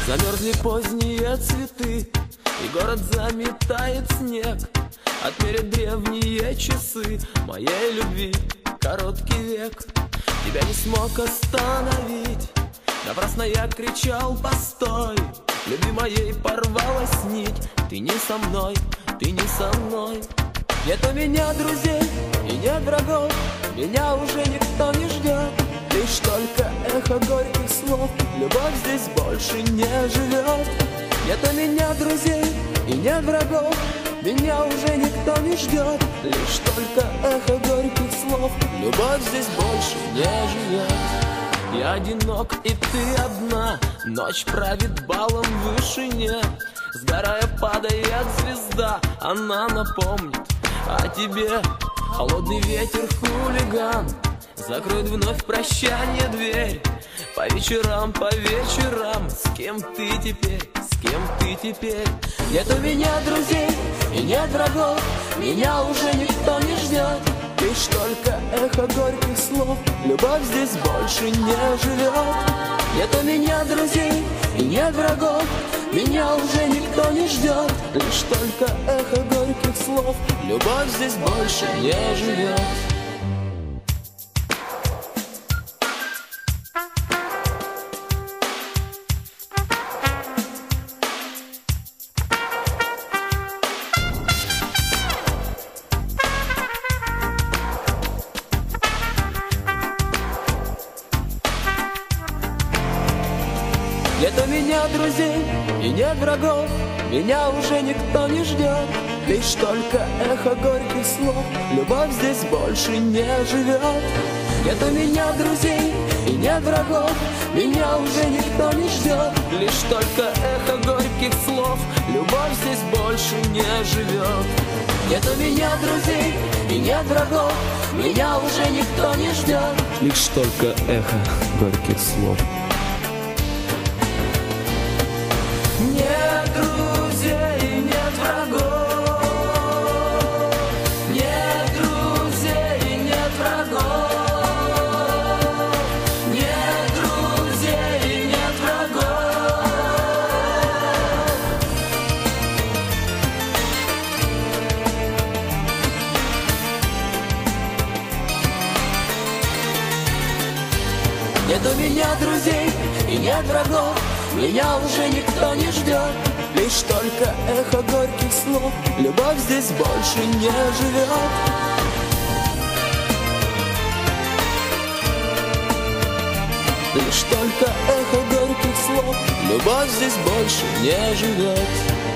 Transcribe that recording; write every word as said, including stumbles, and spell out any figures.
Замерзли поздние цветы, и город заметает снег. Отмерят древние часы моей любви короткий век. Тебя не смог остановить, напрасно я кричал постой. Любви моей порвалась нить, ты не со мной, ты не со мной. Нет у меня друзей и нет врагов, меня уже никто не ждет. Лишь только эхо горьких слов, любовь здесь больше не живет. Нет у меня друзей и нет врагов, меня уже никто не ждет. Лишь только эхо горьких слов, любовь здесь больше не живет. Я одинок и ты одна, ночь правит балом в вышине. Сгорая падает звезда, она напомнит о тебе. Холодный ветер хулиган закроет вновь прощание дверь. По вечерам, по вечерам, с кем ты теперь, с кем ты теперь? Нет у меня друзей и нет врагов, меня уже никто не ждет. Лишь только эхо горьких слов, любовь здесь больше не живет. Нет у меня друзей и нет врагов, меня уже никто не ждет. Лишь только эхо горьких слов, любовь здесь больше не живет. Нет у меня друзей и нет врагов, меня уже никто не ждет. Лишь только эхо горьких слов, любовь здесь больше не живет. Нет у меня друзей и нет врагов, меня уже никто не ждет. Лишь только эхо горьких слов, любовь здесь больше не живет. Нет у меня друзей и нет врагов, меня уже никто не ждет. Лишь только эхо горьких слов. Нет друзей, нет врагов, нет друзей, нет врагов, нет друзей, нет врагов. Нет у меня друзей и нет врагов, меня уже никто не ждет. Лишь только эхо горьких слов, любовь здесь больше не живет. Лишь только эхо горьких слов, любовь здесь больше не живет.